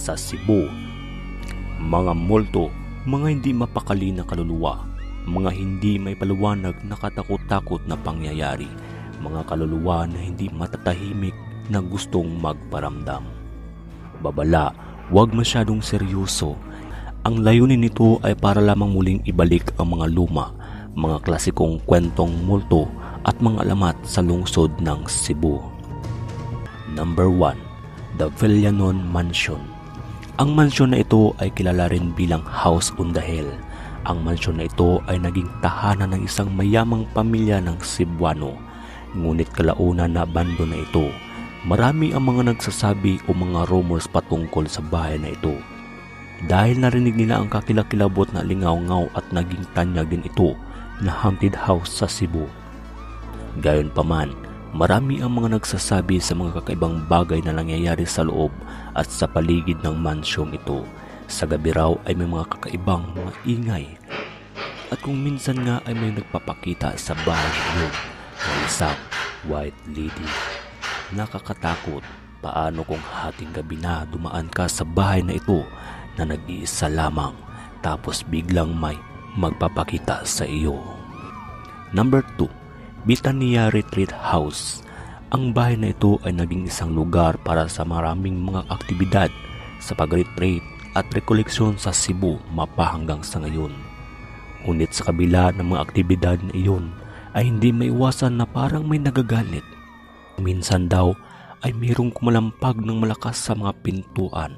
sa Cebu. Mga multo, mga hindi mapakali na kaluluwa, mga hindi may paliwanag na katakot-takot na pangyayari, mga kaluluwa na hindi matatahimik na gustong magparamdam. Babala, huwag masyadong seryoso. Ang layunin nito ay para lamang muling ibalik ang mga luma, mga klasikong kwentong multo at mga alamat sa lungsod ng Cebu. Number 1. The Villanon Mansion. Ang mansyon na ito ay kilala rin bilang House on the Hill. Ang mansyon na ito ay naging tahanan ng isang mayamang pamilya ng Cebuano. Ngunit kalaunan na abandon na ito. Marami ang mga nagsasabi o mga rumors patungkol sa bahay na ito. Dahil narinig nila ang kakilakilabot na lingaw-ngaw at naging tanyag din ito na haunted house sa Cebu. Gayunpaman, marami ang mga nagsasabi sa mga kakaibang bagay na nangyayari sa loob at sa paligid ng mansyong ito. Sa gabi raw ay may mga kakaibang mga ingay. At kung minsan nga ay may nagpapakita sa bahay niyo ng isang white lady. Nakakatakot. Paano kung hating gabi na dumaan ka sa bahay na ito na nag-iisa lamang tapos biglang may magpapakita sa iyo. Number 2. Bitania Retreat House. Ang bahay na ito ay naging isang lugar para sa maraming mga aktibidad sa pag-retreat at rekoleksyon sa Cebu mapahanggang sa ngayon. Ngunit sa kabila ng mga aktibidad na iyon ay hindi maiwasan na parang may nagagalit. Minsan daw ay mayroong kumalampag ng malakas sa mga pintuan.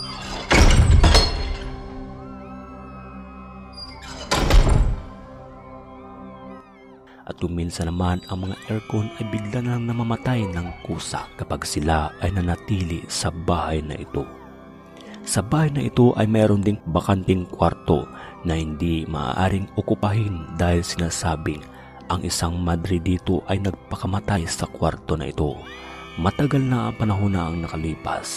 At kung minsan naman ang mga aircon ay bigla na lang namamatay ng kusa kapag sila ay nanatili sa bahay na ito. Sa bahay na ito ay mayroon ding bakanting kwarto na hindi maaaring okupahin dahil sinasabing ang isang madre dito ay nagpakamatay sa kwarto na ito. Matagal na ang panahon na ang nakalipas.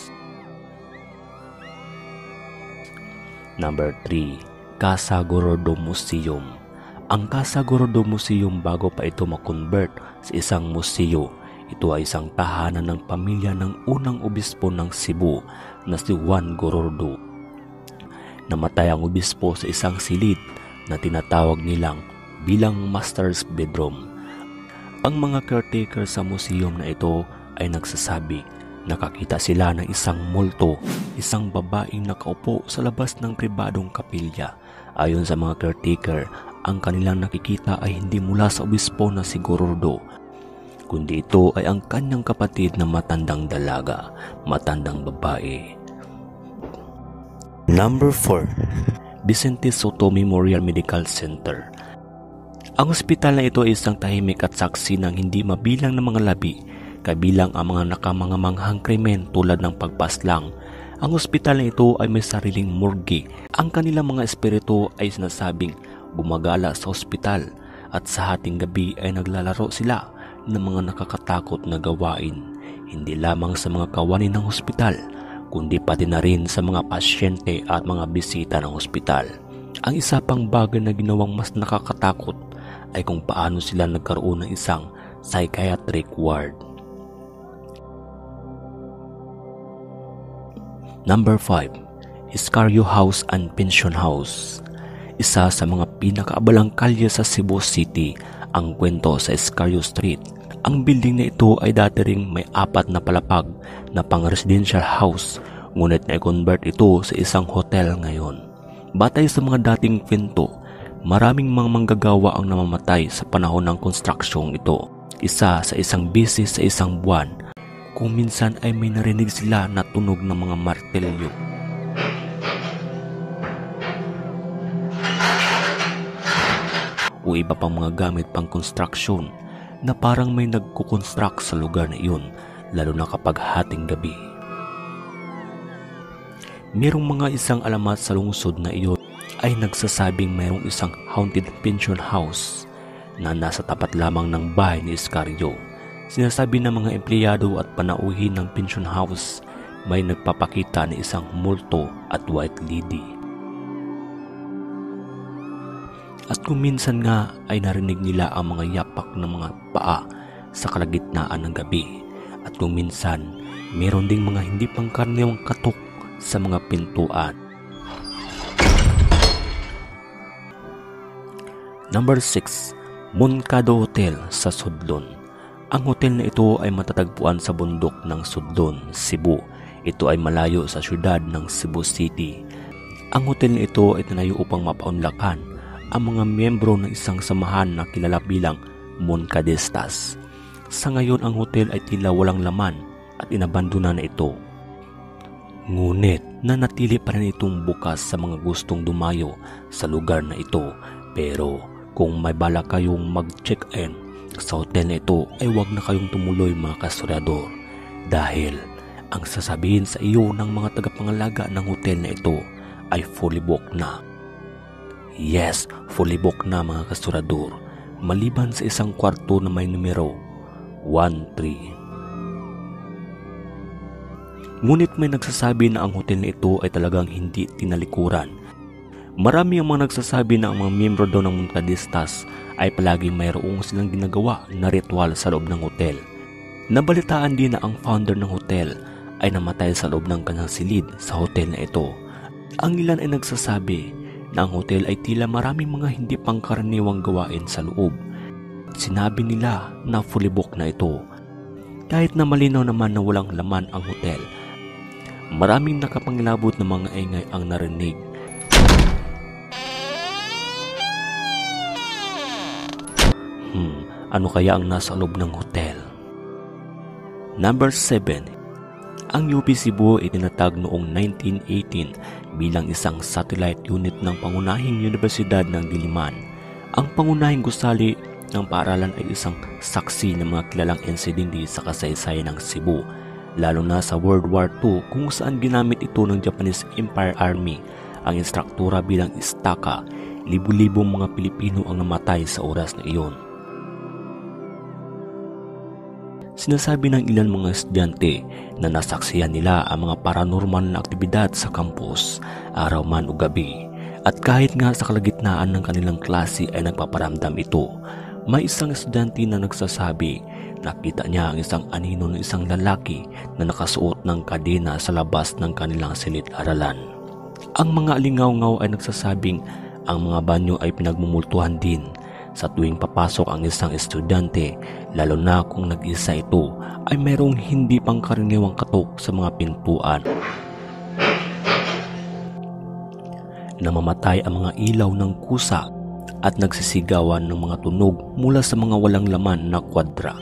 Number 3. Casa Gordo Museum. Ang Casa Gordo Museum bago pa ito makonvert sa isang museo, ito ay isang tahanan ng pamilya ng unang obispo ng Cebu na si Juan Gordo. Namatay ang obispo sa isang silid na tinatawag nilang bilang master's bedroom. Ang mga caretaker sa museum na ito ay nagsasabi nakakita sila ng isang multo, isang babaeng nakaupo sa labas ng pribadong kapilya. Ayon sa mga caretaker, ang kanilang nakikita ay hindi mula sa obispo na si Gordo, kundi ito ay ang kanyang kapatid na matandang dalaga, matandang babae. Number 4. Vicente Soto Memorial Medical Center. Ang ospital na ito ay isang tahimik at saksi ng hindi mabilang na mga labi, kabilang ang mga nakamangamanghang krimen tulad ng pagpaslang. Ang ospital na ito ay may sariling morgue. Ang kanilang mga espiritu ay sinasabing gumagala sa ospital at sa hating gabi ay naglalaro sila ng mga nakakatakot na gawain, hindi lamang sa mga kawani ng ospital, kundi pati na rin sa mga pasyente at mga bisita ng ospital. Ang isa pang bagay na ginawang mas nakakatakot ay kung paano sila nagkaroon ng isang psychiatric ward. Number 5. Escario House and Pension House. Isa sa mga pinakaabalang kalye sa Cebu City ang kwento sa Escario Street. Ang building na ito ay dati ring may 4 na palapag na pang-residential house, ngunit na-convert ito sa isang hotel ngayon. Batay sa mga dating kwento, maraming mga manggagawa ang namamatay sa panahon ng konstruksyong ito. Isa sa isang bisis sa isang buwan, kung minsan ay may narinig sila na tunog ng mga martelyo. O iba pang mga gamit pang konstruksyon na parang may nagkukonstruct sa lugar na iyon, lalo na kapag hating gabi. Merong mga isang alamat sa lungsod na iyon ay nagsasabing mayroong isang haunted pension house na nasa tapat lamang ng bahay ni Escario. Sinasabi ng mga empleyado at panauhin ng pension house may nagpapakita ng isang multo at white lady. At kung minsan nga ay narinig nila ang mga yapak ng mga paa sa kalagitnaan ng gabi. At kung minsan, meron ding mga hindi pangkaraniwang katok sa mga pintuan. Number 6. Moncado Hotel sa Sudlon. Ang hotel na ito ay matatagpuan sa bundok ng Sudlon, Cebu. Ito ay malayo sa syudad ng Cebu City. Ang hotel na ito ay tinayo upang mapaunlakan ang mga miyembro ng isang samahan na kilala bilang Moncadistas. Sa ngayon ang hotel ay tila walang laman at inabandona na ito. Ngunit nanatili pa rin itong bukas sa mga gustong dumayo sa lugar na ito. Pero kung may balak kayong mag-check-in sa hotel na ito ay huwag na kayong tumuloy mga kastoryador dahil ang sasabihin sa iyo ng mga tagapangalaga ng hotel na ito ay fully booked na. Yes, fully booked na mga kastoryador maliban sa isang kwarto na may numero 13. Ngunit may nagsasabi na ang hotel na ito ay talagang hindi tinalikuran. Marami ang mga nagsasabi na ang mga miyembro daw ng Moncadistas ay palaging mayroong silang ginagawa na ritual sa loob ng hotel. Nabalitaan din na ang founder ng hotel ay namatay sa loob ng kanyang silid sa hotel na ito. Ang ilan ay nagsasabi na ang hotel ay tila maraming mga hindi pangkaraniwang gawain sa loob. Sinabi nila na fully booked na ito. Kahit na malinaw naman na walang laman ang hotel, maraming nakapangilabot na mga ingay ang narinig. Ano kaya ang nasa loob ng hotel? Number 7. Ang UP Cebu ay tinatag noong 1918 bilang isang satellite unit ng pangunahing Universidad ng Diliman. Ang pangunahing gusali ng paaralan ay isang saksi ng mga kilalang insidente sa kasaysayan ng Cebu, lalo na sa World War II kung saan ginamit ito ng Japanese Empire Army ang instruktura bilang istaka. Libu-libong mga Pilipino ang namatay sa oras na iyon. Sinasabi ng ilan mga estudyante na nasaksihan nila ang mga paranormal na aktibidad sa campus, araw man o gabi. At kahit nga sa kalagitnaan ng kanilang klase ay nagpaparamdam ito. May isang estudyante na nagsasabi nakita niya ang isang anino ng isang lalaki na nakasuot ng kadena sa labas ng kanilang silid-aralan. Ang mga alingaw-ngaw ay nagsasabing ang mga banyo ay pinagmumultuhan din sa tuwing papasok ang isang estudyante, lalo na kung nag-isa ito ay mayroong hindi pangkaraniwang katok sa mga pintuan. Namamatay ang mga ilaw ng kusa at nagsisigawan ng mga tunog mula sa mga walang laman na kwadra.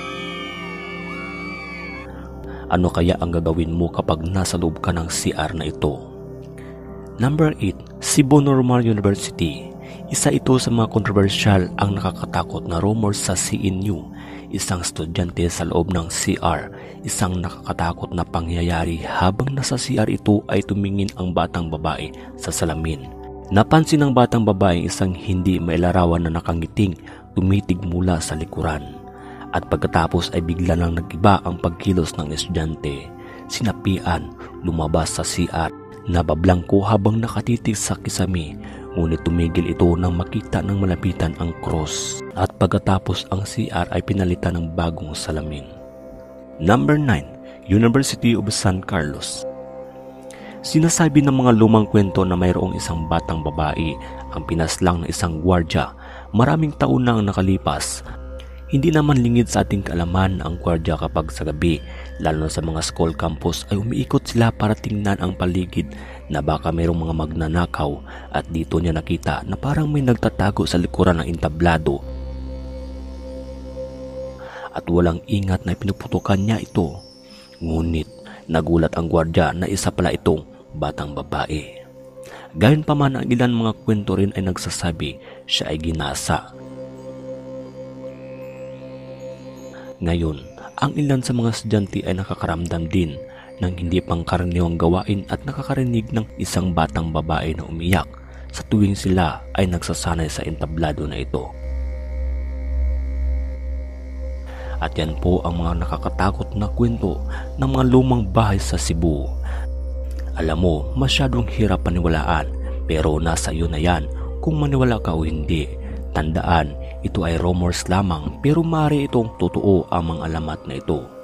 Ano kaya ang gagawin mo kapag nasa loob ka ng CR na ito? Number 8. Cebu Normal University. Isa ito sa mga kontrobersyal ang nakakatakot na rumors sa CNU. Isang estudyante sa loob ng CR. Isang nakakatakot na pangyayari habang nasa CR ito ay tumingin ang batang babae sa salamin. Napansin ng batang babae isang hindi mailarawan na nakangiting tumitig mula sa likuran. At pagkatapos ay bigla lang nag-iba ang pagkilos ng estudyante. Sinapian, lumabas sa CR. Nabablangko habang nakatitig sa kisame, ngunit tumigil ito nang makita ng malapitan ang cross at pagkatapos ang CR ay pinalitan ng bagong salamin. Number 9. University of San Carlos. Sinasabi ng mga lumang kwento na mayroong isang batang babae ang pinaslang ng isang gwardya. Maraming taon na ang nakalipas. Hindi naman lingid sa ating kaalaman ang gwardya kapag sa gabi, lalo na sa mga school campus ay umiikot sila para tingnan ang paligid na baka mayroong mga magnanakaw at dito niya nakita na parang may nagtatago sa likuran ng entablado at walang ingat na pinuputukan niya ito. Ngunit nagulat ang gwardya na isa pala itong batang babae. Gayon pa man ang ilan mga kwento rin ay nagsasabi siya ay ginasa. Ngayon, ang ilan sa mga estudyante ay nakakaramdam din ng hindi pangkaraniwang gawain at nakakarinig ng isang batang babae na umiyak sa tuwing sila ay nagsasanay sa entablado na ito. At yan po ang mga nakakatakot na kwento ng mga lumang bahay sa Cebu. Alam mo, masyadong hirap paniwalaan pero nasa iyo na yan kung maniwala ka o hindi. Tandaan, ito ay rumors lamang pero maaari itong totoo ang mga alamat na ito.